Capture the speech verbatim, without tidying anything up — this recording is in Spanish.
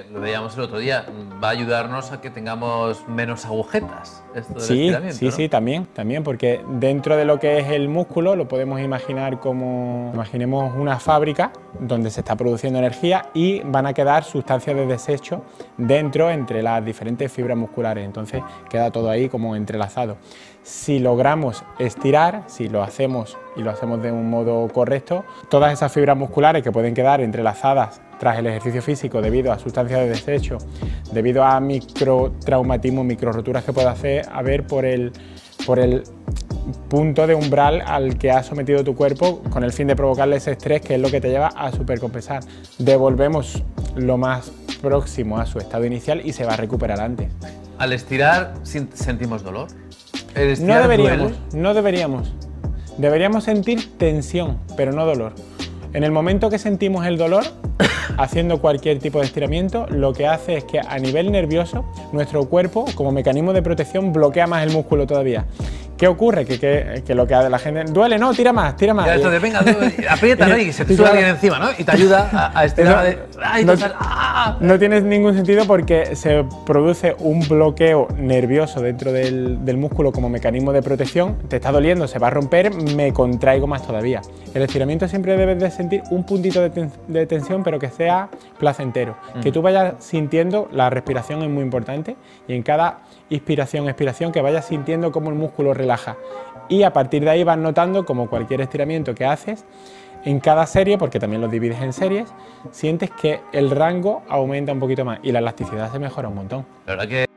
lo veíamos el otro día, va a ayudarnos a que tengamos menos agujetas. Esto del Sí, estiramiento, sí, ¿no? sí, también, también, porque dentro de lo que es el músculo lo podemos imaginar como, imaginemos una fábrica donde se está produciendo energía y van a quedar sustancias de desecho dentro entre las diferentes fibras musculares, entonces queda todo ahí como entrelazado. Si logramos estirar, si lo hacemos y lo hacemos de un modo correcto, todas esas fibras musculares que pueden quedar entrelazadas tras el ejercicio físico debido a sustancias de desecho, debido a microtraumatismos, microroturas que puede hacer haber por el, por el punto de umbral al que has sometido tu cuerpo con el fin de provocarle ese estrés que es lo que te lleva a supercompensar. Devolvemos lo más próximo a su estado inicial y se va a recuperar antes. Al estirar, ¿sentimos dolor? ¿El No estirar deberíamos, duele? no deberíamos. Deberíamos sentir tensión, pero no dolor. En el momento que sentimos el dolor, haciendo cualquier tipo de estiramiento, lo que hace es que a nivel nervioso, nuestro cuerpo, como mecanismo de protección, bloquea más el músculo todavía. ¿Qué ocurre? Que, que, que lo que hace la gente, duele, no, tira más, tira más. Ya, esto de venga, aprieta, ¿no? Y se te sube alguien encima, ¿no? Y te ayuda a, a estirar. Eso, de, ¡ay, no, sal, ¡ah! no tiene ningún sentido porque se produce un bloqueo nervioso dentro del, del músculo como mecanismo de protección. Te está doliendo, se va a romper, me contraigo más todavía. El estiramiento siempre debes de sentir un puntito de, ten, de tensión, pero que sea placentero. Mm. Que tú vayas sintiendo, la respiración es muy importante, y en cada inspiración, expiración, que vayas sintiendo cómo el músculo relaja. Y a partir de ahí vas notando, como cualquier estiramiento que haces, en cada serie, porque también los divides en series, sientes que el rango aumenta un poquito más y la elasticidad se mejora un montón. La verdad que